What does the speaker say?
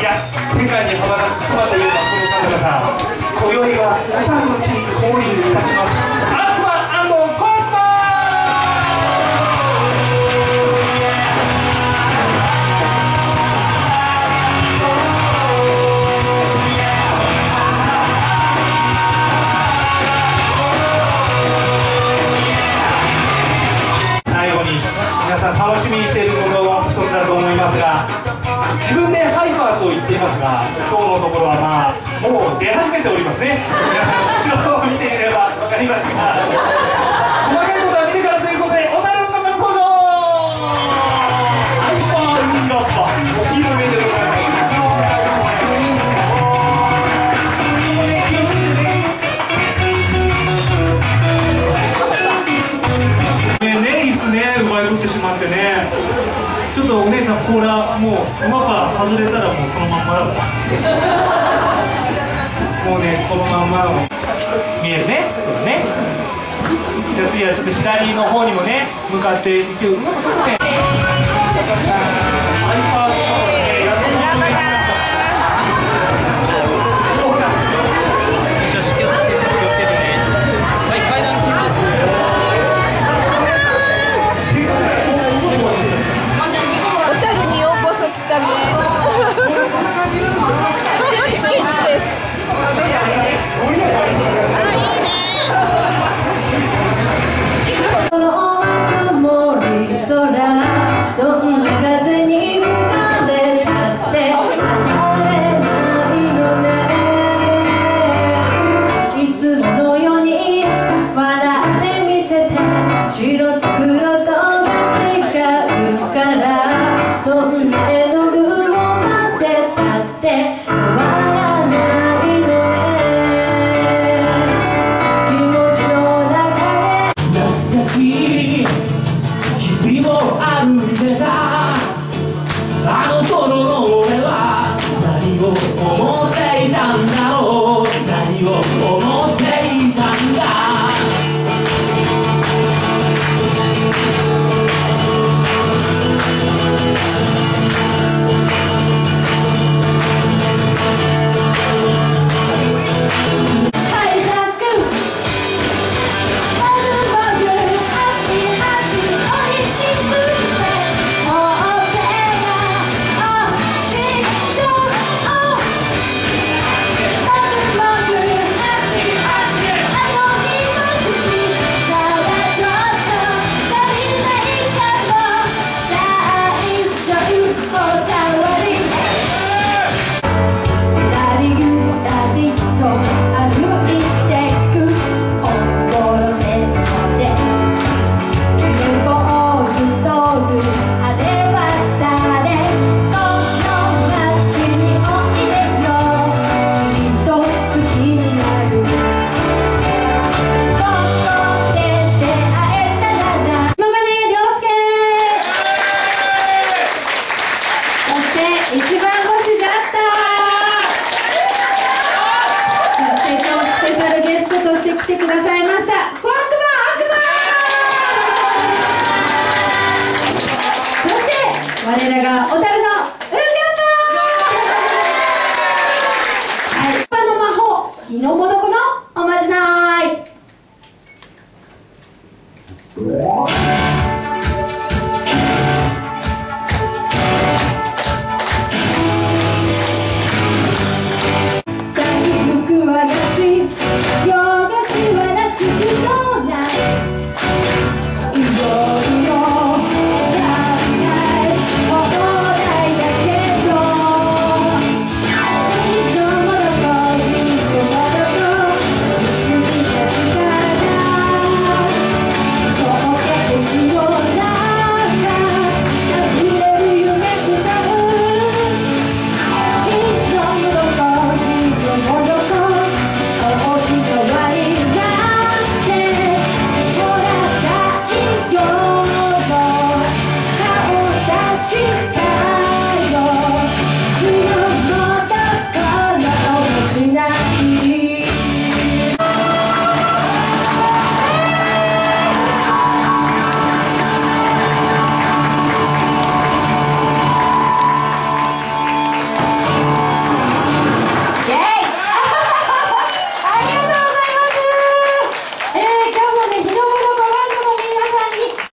や世界に羽ばたくクマといえばこの方々、今宵は小樽の地に降臨いたします。アクマ&コンパ最後に皆さん楽しみにしていることの一つだと思いますが、自分でハイパーと言っていますが、今日のところはまあもう出始めておりますね。皆さん後ろを見てみれば分かりますが、細かいことは見てからということで、おなるの中の登場、ハイパーウンラッパお披露目でございます。ね、いいっすね、奪い取ってしまってね。ちょっとお姉さん、甲羅もう馬から外れたらもうそのまんまだもん。もうね、このまんまの見えるね。そうだね。じゃあ次はちょっと左の方にもね向かっていける。なんかそこね、ハイパーとかね、やっと本当に来ました。気をつけてね。はい、階段来ます。 小樽にようこそ来たね。